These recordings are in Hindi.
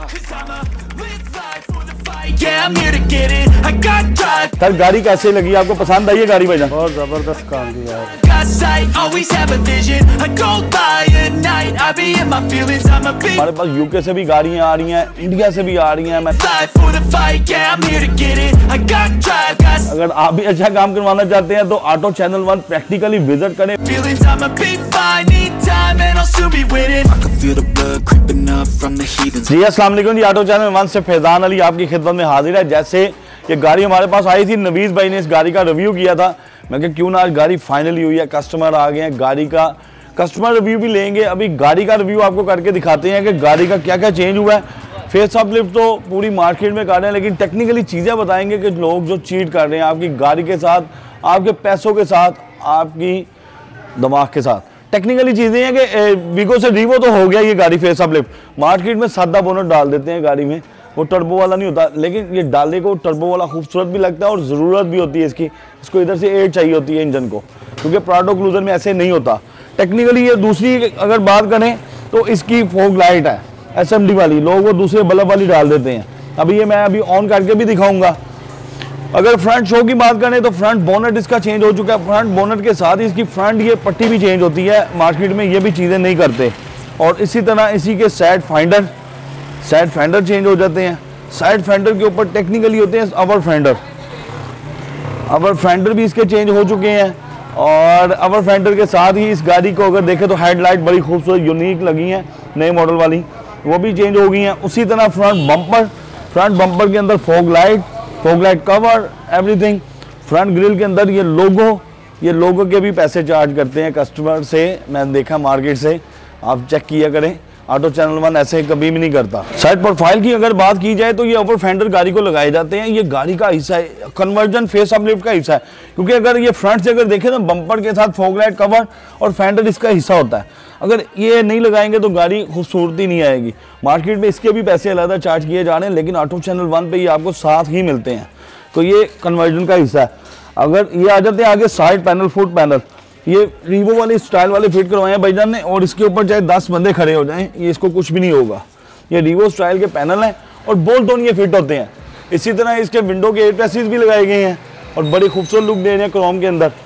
सर गाड़ी कैसे लगी आपको, पसंद आई है गाड़ी भाईजान? बहुत जबरदस्त काम किया है। हमारे पास यूके से भी गाड़ियाँ आ रही हैं, इंडिया से भी आ रही हैं। अगर आप भी अच्छा काम करवाना चाहते हैं तो ऑटो चैनल 1 प्रैक्टिकली विजिट करें। जी अस्सलाम वालेकुम जी, ऑटो चैनल 1 से फैजान अली आपकी खिदमत में हाजिर है। जैसे ये गाड़ी हमारे पास आई थी, नवीस भाई ने इस गाड़ी का रिव्यू किया था। मैं कहा क्यों ना आज गाड़ी फाइनली हुई है, कस्टमर आ गए हैं, गाड़ी का कस्टमर रिव्यू भी लेंगे। अभी गाड़ी का रिव्यू आपको करके दिखाते हैं कि गाड़ी का क्या क्या चेंज हुआ है। फेस अप लिफ्ट तो पूरी मार्केट में कर रहे हैं, लेकिन टेक्निकली चीज़ें बताएंगे कि लोग जो चीट कर रहे हैं आपकी गाड़ी के साथ, आपके पैसों के साथ, आपकी दिमाग के साथ। टेक्निकली चीज़ें हैं कि वीगो से रीवो तो हो गया ये गाड़ी फेस अप लिफ्ट। मार्केट में सादा बोनट डाल देते हैं गाड़ी में, वो टर्बो वाला नहीं होता, लेकिन ये डालने को टर्बो वाला खूबसूरत भी लगता है और ज़रूरत भी होती है इसकी। इसको इधर से एयर चाहिए होती है इंजन को, क्योंकि प्राडो क्रूजर में ऐसे नहीं होता। टेक्निकली ये दूसरी अगर बात करें तो इसकी फॉग लाइट है SMD वाली, लोग वो दूसरे बल्ब वाली डाल देते हैं। अभी ये मैं अभी ऑन करके भी दिखाऊंगा। अगर फ्रंट शो की बात करें तो फ्रंट बोनट इसका चेंज हो चुका है। फ्रंट बोनट के साथ ही इसकी फ्रंट ये पट्टी भी चेंज होती है, मार्केट में ये भी चीज़ें नहीं करते। और इसी तरह इसी के साइड फेंडर चेंज हो जाते हैं। साइड फेंडर के ऊपर टेक्निकली होते हैं अवर फेंडर भी इसके चेंज हो चुके हैं। और अवर फेंडर के साथ ही इस गाड़ी को अगर देखें तो हेडलाइट बड़ी खूबसूरत यूनिक लगी हैं, नए मॉडल वाली, वो भी चेंज हो गई हैं। उसी तरह फ्रंट बम्पर के अंदर fog light cover, everything. Front grill के अंदर ये लोगो के भी पैसे चार्ज करते हैं कस्टमर से, मैंने देखा मार्केट से, आप चेक किया करें। ऑटो चैनल 1 ऐसे कभी भी नहीं करता। साइड प्रोफाइल की अगर बात की जाए तो ये ओवर फेंडर गाड़ी को लगाए जाते हैं, ये गाड़ी का हिस्सा है, कन्वर्जन फेस अप लिफ्ट का हिस्सा है। क्योंकि अगर ये फ्रंट से अगर देखें तो बम्पर के साथ फॉग लाइट कवर और फेंडर इसका हिस्सा होता है। अगर ये नहीं लगाएंगे तो गाड़ी खूबसूरती नहीं आएगी। मार्केट में इसके भी पैसे अलग चार्ज किए जा रहे हैं, लेकिन ऑटो चैनल 1 पे ये आपको साथ ही मिलते हैं। तो ये कन्वर्जन का हिस्सा है। अगर ये आ जाते हैं आगे साइड पैनल, फुट पैनल, ये रीवो वाली स्टाइल वाले फिट करवाए हैं भाईजान ने, और इसके ऊपर चाहे 10 बंदे खड़े हो जाएं ये इसको कुछ भी नहीं होगा। ये रीवो स्टाइल के पैनल हैं और बोल्ट ऑन ये फिट होते हैं। इसी तरह इसके विंडो के एयर पैसेज भी लगाए गए हैं और बड़ी खूबसूरत लुक दे रहे हैं क्रोम के अंदर।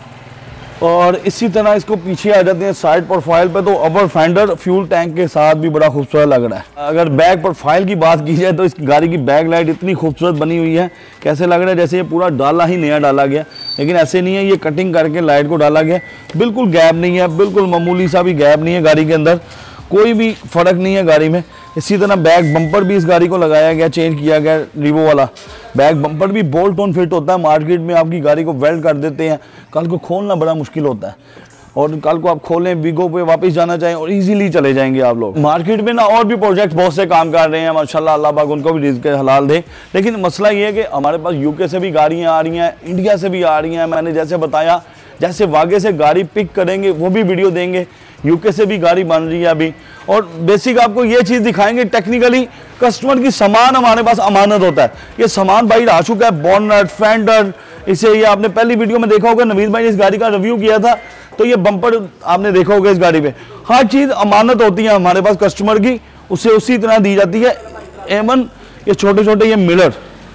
और इसी तरह इसको पीछे आ जाते हैं साइड प्रोफाइल पे, तो अपर फेंडर फ्यूल टैंक के साथ भी बड़ा खूबसूरत लग रहा है। अगर बैक प्रोफाइल की बात की जाए तो इस गाड़ी की बैक लाइट इतनी खूबसूरत बनी हुई है, कैसे लग रहा है जैसे ये पूरा डाला ही नया डाला गया, लेकिन ऐसे नहीं है, ये कटिंग करके लाइट को डाला गया। बिल्कुल गैप नहीं है, बिल्कुल मामूली सा भी गैप नहीं है गाड़ी के अंदर, कोई भी फर्क नहीं है गाड़ी में। इसी तरह बैक बम्पर भी इस गाड़ी को लगाया गया, चेंज किया गया। रीवो वाला बैक बम्पर भी बोल्ट ऑन फिट होता है। मार्केट में आपकी गाड़ी को वेल्ड कर देते हैं, कल को खोलना बड़ा मुश्किल होता है, और कल को आप खोलें वीगो पे वापस जाना चाहें और इजीली चले जाएंगे आप लोग। मार्केट में ना और भी प्रोजेक्ट बहुत से काम कर रहे हैं, माशाल्लाह, अल्लाह पाक उनको भी रिज़्क़ हलाल दे। लेकिन मसला ये है कि हमारे पास यूके से भी गाड़ियाँ आ रही हैं, इंडिया से भी आ रही हैं। मैंने जैसे बताया, जैसे वागे से गाड़ी पिक करेंगे वो भी वीडियो देंगे, यूके से भी गाड़ी बन रही है अभी। और बेसिक आपको ये चीज़ दिखाएंगे, टेक्निकली कस्टमर की सामान हमारे पास अमानत होता है। ये सामान भाई आ चुका है, बोनट, फेंडर, इसे ये आपने पहली वीडियो में देखा होगा, नवीस भाई ने इस गाड़ी का रिव्यू किया था, तो ये बम्पर आपने देखा होगा इस गाड़ी पे। हर चीज़ अमानत होती है हमारे पास कस्टमर की, उसे उसी तरह दी जाती है। एवन ये छोटे छोटे ये मिरर,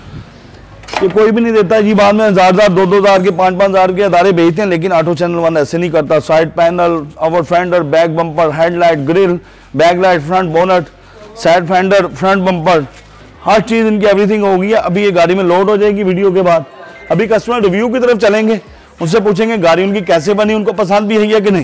ये कोई भी नहीं देता जी, बाद में 1000 2,000 के 5,000 के अदारे बेचते हैं, लेकिन ऑटो चैनल 1 ऐसे नहीं करता। Side panel, over fender, back bumper, headlight, grill, backlight, front bonnet, side fender, front bumper, हर चीज़ इनकी एवरीथिंग हो गई है। अभी ये गाड़ी में लोड हो जाएगी वीडियो के बाद। अभी कस्टमर रिव्यू की तरफ चलेंगे, उनसे पूछेंगे गाड़ी उनकी कैसे बनी, उनको पसंद भी है कि नहीं।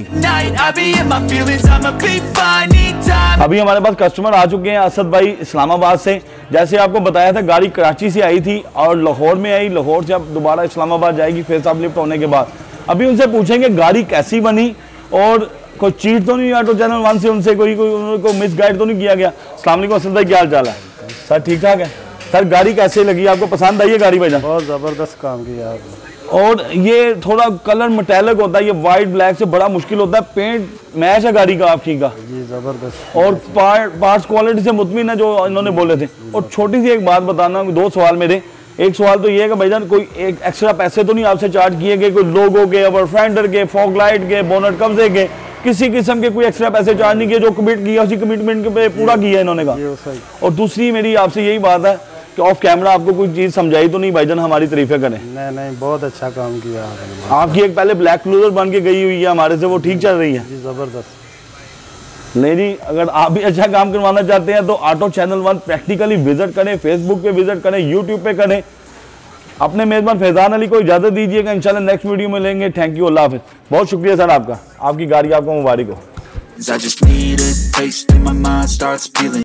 अभी हमारे पास कस्टमर आ चुके हैं, असद भाई इस्लामाबाद से। जैसे आपको बताया था, गाड़ी कराची से आई थी और लाहौर में आई, लाहौर से अब दोबारा इस्लामाबाद जाएगी फेस अप लिफ्ट होने के बाद। अभी उनसे पूछेंगे गाड़ी कैसी बनी और कोई चीट तो नहीं ऑटो चैनल 1 से, उनसे कोई मिसगाइड तो नहीं किया गया। अस्सलाम वालेकुम असद भाई, क्या हाल चाल है सर? ठीक ठाक है सर। गाड़ी कैसे लगी आपको, पसंद आई है गाड़ी भाईजान? बहुत ज़बरदस्त काम किया आपने। और ये थोड़ा कलर मेटालिक होता है, ये वाइट ब्लैक से बड़ा मुश्किल होता है। पेंट मैच है गाड़ी का आपकी का जी, जबरदस्त। और पार्ट्स क्वालिटी से मुतमिन है जो इन्होंने बोले थे। और छोटी सी एक बात बताना, 2 सवाल मेरे। एक सवाल तो ये है कि भाईजान कोई एक एक्स्ट्रा पैसे तो नहीं आपसे चार्ज किए गए, कोई लोगो के, अवर फेंडर के, फॉग लाइट के, बोनट कब्जे के, किसी किस्म के कोई एक्स्ट्रा पैसे चार्ज नहीं किए, जो कमिट किया उसी कमिटमेंट पे पूरा किया इन्होंने कहा। ये सही। और दूसरी मेरी आपसे यही बात है कि ऑफ कैमरा आपको कोई चीज़ समझाई तो नहीं भाईजान, हमारी तारीफें करें। नहीं बहुत अच्छा काम किया आपने। आपकी एक पहले ब्लैक क्लोजर बन के गई हुई है हमारे से, वो ठीक चल रही है जी, ज़बरदस्त। नहीं जी, अगर आप भी अच्छा काम करवाना चाहते हैं तो ऑटो चैनल 1 प्रैक्टिकली विजिट करें, फेसबुक पे विजिट करें, यूट्यूब पे करें। अपने मेज़बान फैज़ान अली को इजाज़त दीजिएगा, इंशाल्लाह नेक्स्ट वीडियो में लेंगे। थैंक यू, अल्लाह हाफ़िज़। बहुत शुक्रिया सर आपका, आपकी गाड़ी आपको मुबारक हो।